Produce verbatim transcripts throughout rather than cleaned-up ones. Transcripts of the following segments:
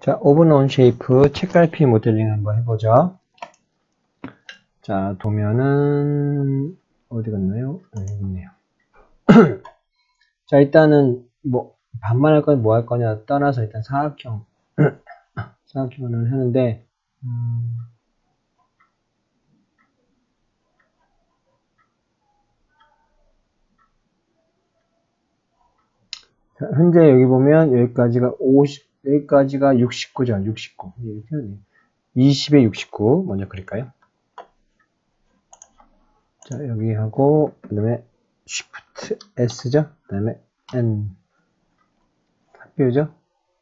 자, 오븐 온 쉐이프 책갈피 모델링 한번 해보죠. 자, 도면은 어디 갔나요? 네, 여기 있네요. 자, 일단은 뭐 반만 할 거냐 뭐 할 거냐 떠나서 일단 사각형 사각형을 하는데 음, 자, 현재 여기 보면 여기까지가 오십, 여기까지가 육십구죠. 육십구. 이십에 육십구 먼저 그릴까요? 자, 여기 하고 그 다음에 Shift S죠. 그 다음에 N 탑뷰죠.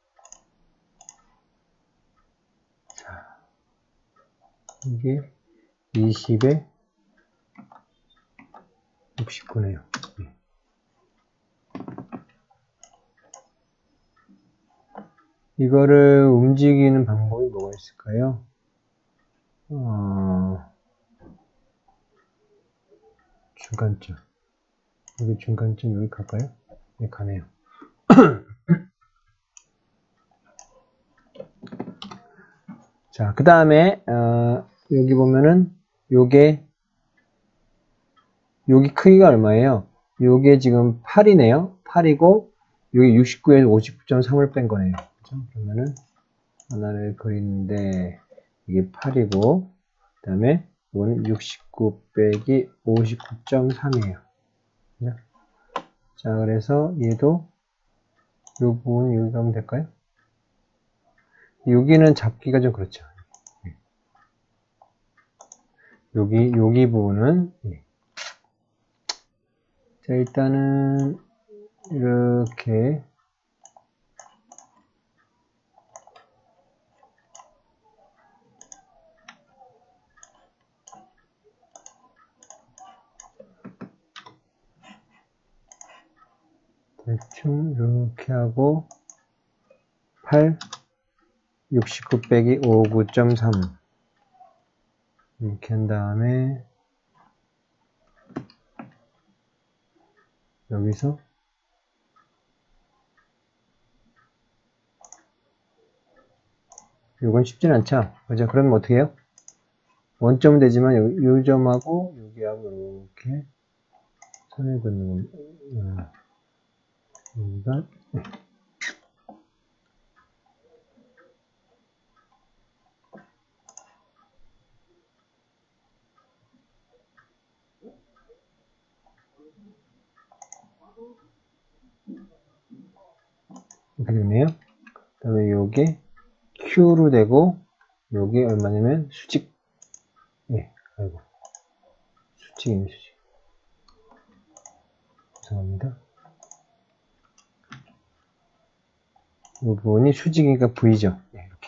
자, 이게 이십에 육십구네요. 네. 이거를 움직이는 방법이 뭐가 있을까요? 어, 중간점. 여기 중간점 여기 갈까요? 네, 가네요. 자, 그 다음에 어, 여기 보면은 요게 여기 크기가 얼마예요? 요게 지금 팔이네요. 팔이고 여기 육십구에서 오십구 점 삼을 뺀 거네요. 그렇죠? 그러면은 하나를 그리는데 이게 팔이고 그 다음에 이거는 육십구 빼기 오십구 점 삼이에요. 그죠? 자, 그래서 얘도 요 부분 여기 가면 될까요? 여기는 잡기가 좀 그렇죠. 여기 여기 부분은 예. 자, 일단은 이렇게 대충 이렇게 하고 팔, 육십구 빼기 오십구 점 삼 이렇게 한 다음에 여기서 이건 쉽진 않죠. 그죠? 그러면 어떻게 해요? 원점은 되지만 요 점하고 여기하고 이렇게 선을 긋는 겁니다. 여기가 네. 이렇게 되네요. 그 다음에 요게 Q로 되고 요게 얼마냐면 수직 예, 아이고 수직이네 수직 죄송합니다. 이 부분이 수직이니까 V죠. 네, 이렇게.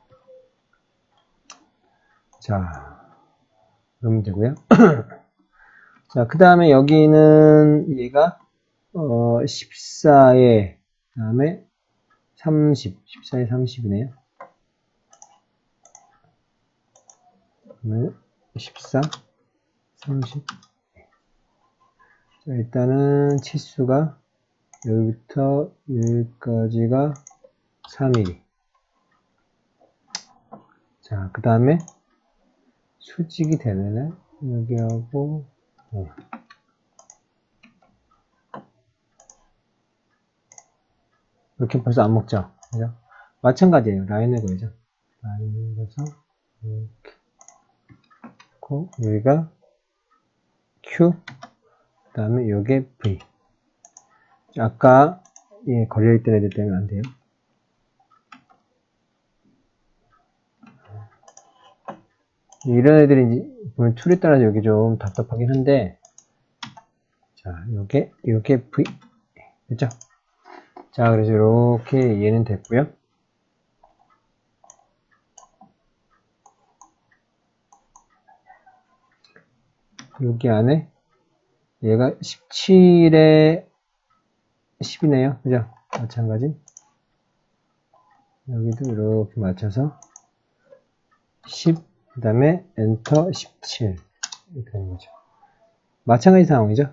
자, 그러면 되고요. 자, 그 다음에 여기는 얘가 어, 십사에 그 다음에 삼십, 십사에 삼십이네요. 그러면 십사, 삼십. 자, 일단은 치수가 여기부터 여기까지가 삼 밀리미터. 자, 그 다음에 수직이 되면은 여기하고 네. 이렇게 벌써 안 먹죠. 그죠? 마찬가지예요. 라인을 그리죠. 라인을 그려서 이렇게 고 여기가 Q 그 다음에 요게 V. 아까 예, 걸려있던 애들 때문에 안 돼요. 이런 애들이 보면 툴에 따라서 여기 좀 답답하긴 한데 자, 요게 요게 V 됐죠? 자, 그래서 이렇게 얘는 됐고요. 여기 안에 얘가 십칠에 십이네요. 그죠? 마찬가지. 여기도 이렇게 맞춰서 십, 그 다음에 엔터 십칠. 이렇게 되는 거죠. 마찬가지 상황이죠.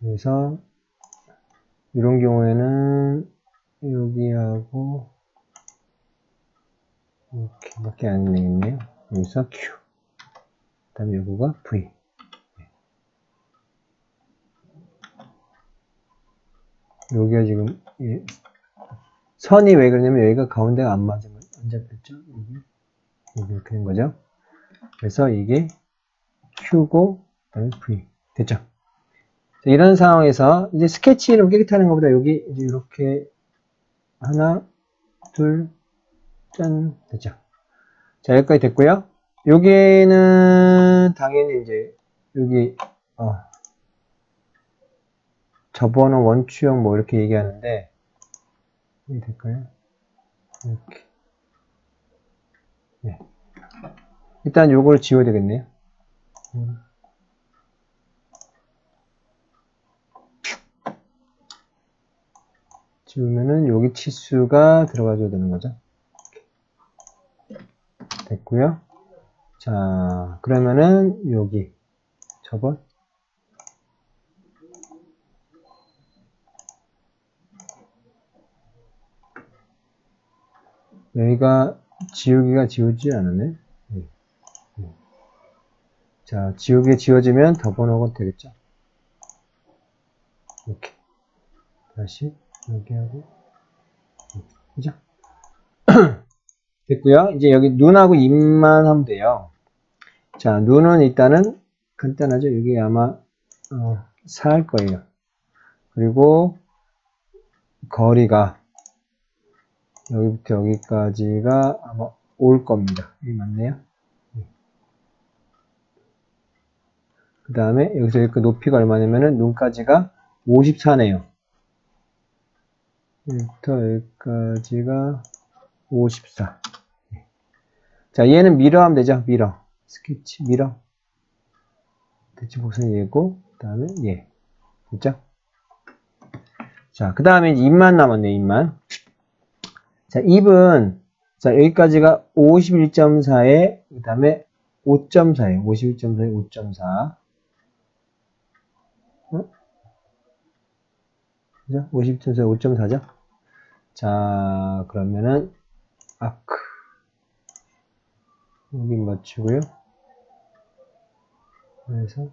그래서 이런 경우에는 여기하고 이렇게밖에 안 되겠네요. 여기서 Q. 그 다음에 요거가 V. 여기가 지금, 예, 선이 왜 그러냐면 여기가 가운데가 안 맞으면 안 잡혔죠? 여기. 여기 이렇게 된 거죠? 그래서 이게 Q고, 그 다음에 V. 됐죠? 자, 이런 상황에서 이제 스케치로 깨끗하는 것보다 여기 이제 이렇게 하나, 둘, 짠. 됐죠? 자, 여기까지 됐고요. 여기는 당연히 이제 여기 어, 접어놓은 원추형 뭐 이렇게 얘기하는데 이게 될까요? 이렇게. 네. 일단 요거를 지워야 되겠네요. 음. 지우면은 여기 치수가 들어가줘야 되는 거죠. 됐고요. 자, 그러면은 여기 접어 여기가 지우기가 지워지지 않았네. 네. 네. 자, 지우개 지워지면 덮어놓으면 되겠죠. 이렇게 다시 여기 하고 그죠? 됐고요. 이제 여기 눈하고 입만 하면 돼요. 자, 눈은 일단은 간단하죠. 여기 아마 어, 사 할 거예요. 그리고 거리가 여기부터 여기까지가 아마 올 겁니다. 이 맞네요. 그 다음에 여기서 이렇게 높이가 얼마냐면은 눈까지가 오십사네요. 여기부터 여기까지가 오십사. 자, 얘는 미러 하면 되죠. 미러. 스케치, 미러. 대칭 얘고, 그 다음에 얘. 됐죠? 자, 그 다음에 입만 남았네, 입만. 자, 입은, 자, 여기까지가 오십일 점 사에, 그 다음에 오 점 사에요. 오십일 점 사에 오 점 사. 어? 그죠? 오십일 점 사에 오 점 사죠? 자, 그러면은, 아크. 여기 맞추고요. 그래서,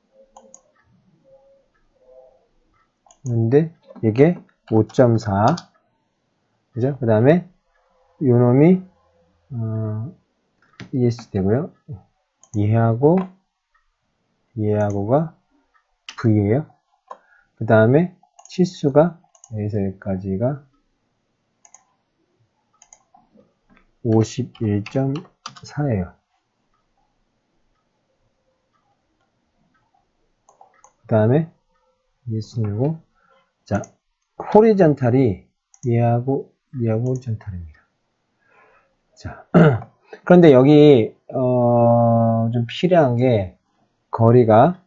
근데, 이게 오 점 사. 그죠? 그 다음에, 요 놈이, 어, 이에스 되고요. 이해하고, 이해하고가 V예요. 그 다음에, 치수가, 여기서 여기까지가 오십일 점 사예요. 그 다음에, 이에스누고, 자, 호리전탈이 얘하고, 얘하고 호리전탈입니다. 자, 그런데 여기, 어, 좀 필요한 게, 거리가,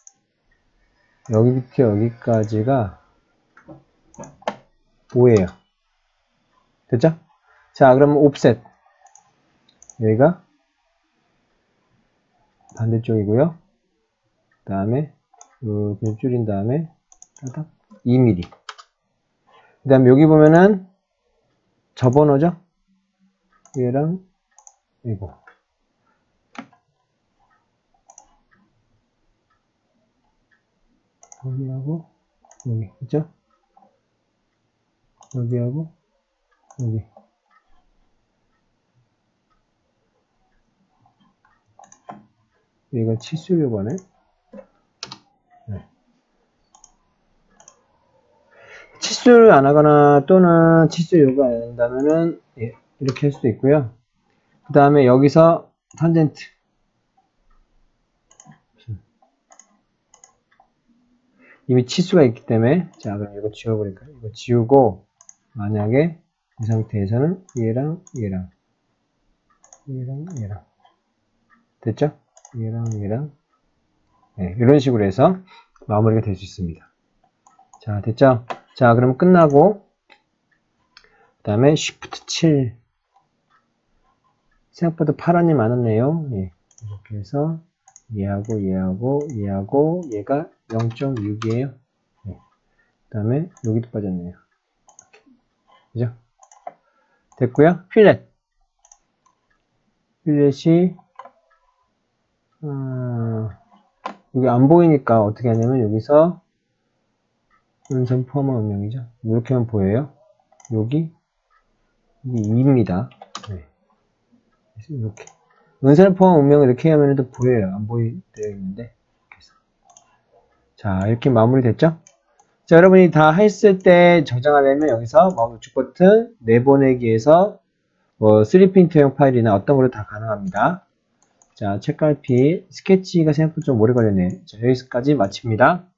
여기부터 여기까지가 오예요. 됐죠? 자, 그러면 옵셋. 여기가 반대쪽이고요. 그 다음에, 이렇게 줄인 다음에, 따닥, 이 밀리미터. 그 다음에 여기 보면은, 접어넣죠? 얘랑, 이거. 여기하고, 여기. 그죠? 여기하고, 여기. 여기가 치수 요번에. 네. 치수를 안 하거나 또는 치수 요구 안 한다면은, 예, 이렇게 할 수도 있고요. 그 다음에 여기서 탄젠트. 이미 치수가 있기 때문에, 자, 그럼 이거 지워버릴까요? 이거 지우고, 만약에 이 상태에서는 얘랑 얘랑, 얘랑 얘랑. 됐죠? 얘랑 얘랑. 네, 이런 식으로 해서 마무리가 될 수 있습니다. 자, 됐죠? 자, 그럼 끝나고, 그 다음에 Shift 칠. 생각보다 파란이 많았네요. 예, 이렇게 해서 얘하고 얘하고 얘하고 얘가 영 점 육이에요. 예. 그 다음에 여기도 빠졌네요. 그죠? 됐고요. 필렛. 필렛이 어, 여기 안 보이니까 어떻게 하냐면 여기서 은선 포함한 음명이죠. 이렇게 하면 보여요. 여기 이게 이입니다. 네. 이렇게 은선을 포함한 음명을 이렇게 하면 또 보여요. 안 보이되어 있는데 자 이렇게 마무리 됐죠? 자 여러분이 다 했을 때 저장하려면 여기서 마우스 우측 버튼 내보내기에서 뭐 쓰리 프린트용 파일이나 어떤 걸로 다 가능합니다. 자 책갈피 스케치가 생각보다 좀 오래 걸렸네. 자 여기까지 마칩니다.